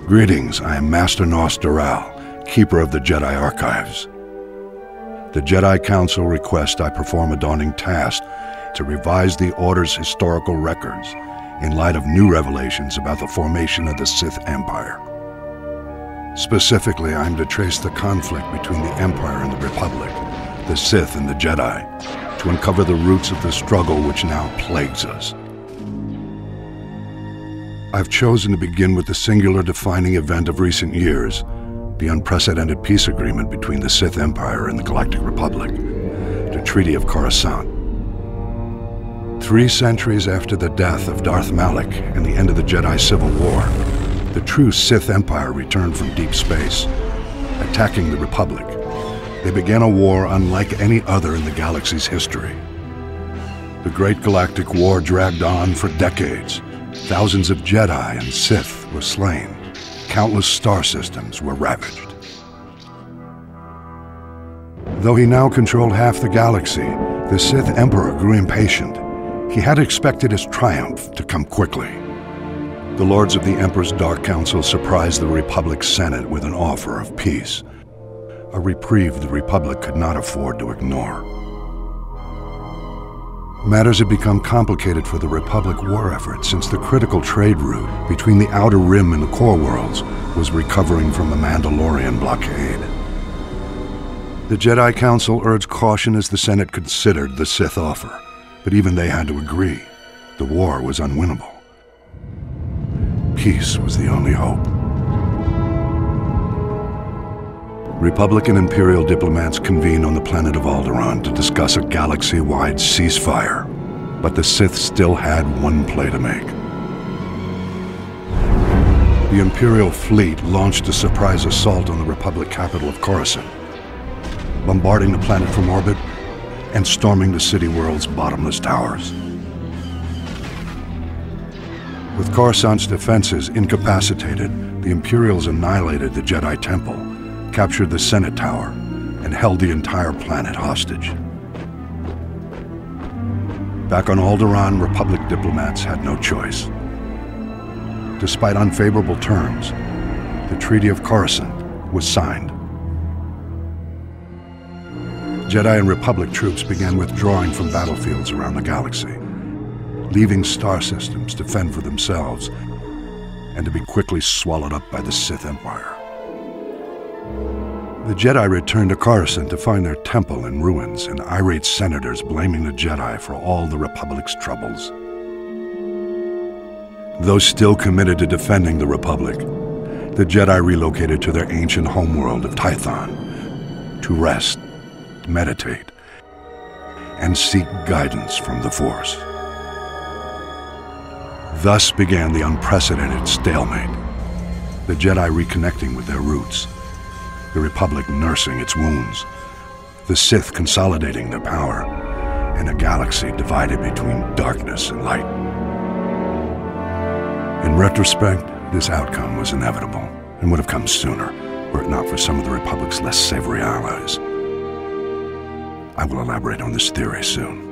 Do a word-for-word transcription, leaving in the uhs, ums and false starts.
Greetings, I am Master Nos Doral, Keeper of the Jedi Archives. The Jedi Council requests I perform a daunting task to revise the Order's historical records in light of new revelations about the formation of the Sith Empire. Specifically, I am to trace the conflict between the Empire and the Republic, the Sith and the Jedi, to uncover the roots of the struggle which now plagues us. I've chosen to begin with the singular defining event of recent years, the unprecedented peace agreement between the Sith Empire and the Galactic Republic, the Treaty of Coruscant. Three centuries after the death of Darth Malak and the end of the Jedi Civil War, the true Sith Empire returned from deep space, attacking the Republic. They began a war unlike any other in the galaxy's history. The Great Galactic War dragged on for decades. Thousands of Jedi and Sith were slain. Countless star systems were ravaged. Though he now controlled half the galaxy, the Sith Emperor grew impatient. He had expected his triumph to come quickly. The Lords of the Emperor's Dark Council surprised the Republic's Senate with an offer of peace, a reprieve the Republic could not afford to ignore. Matters had become complicated for the Republic war effort since the critical trade route between the Outer Rim and the Core Worlds was recovering from the Mandalorian blockade. The Jedi Council urged caution as the Senate considered the Sith offer, but even they had to agree. The war was unwinnable. Peace was the only hope. Republican Imperial diplomats convened on the planet of Alderaan to discuss a galaxy-wide ceasefire, but the Sith still had one play to make. The Imperial fleet launched a surprise assault on the Republic capital of Coruscant, bombarding the planet from orbit and storming the city world's bottomless towers. With Coruscant's defenses incapacitated, the Imperials annihilated the Jedi Temple, captured the Senate Tower, and held the entire planet hostage. Back on Alderaan, Republic diplomats had no choice. Despite unfavorable terms, the Treaty of Coruscant was signed. Jedi and Republic troops began withdrawing from battlefields around the galaxy, leaving star systems to fend for themselves and to be quickly swallowed up by the Sith Empire. The Jedi returned to Coruscant to find their temple in ruins and irate senators blaming the Jedi for all the Republic's troubles. Those still committed to defending the Republic, the Jedi relocated to their ancient homeworld of Tython to rest, meditate, and seek guidance from the Force. Thus began the unprecedented stalemate, the Jedi reconnecting with their roots, the Republic nursing its wounds, the Sith consolidating their power, and a galaxy divided between darkness and light. In retrospect, this outcome was inevitable and would have come sooner, were it not for some of the Republic's less savory allies. I will elaborate on this theory soon.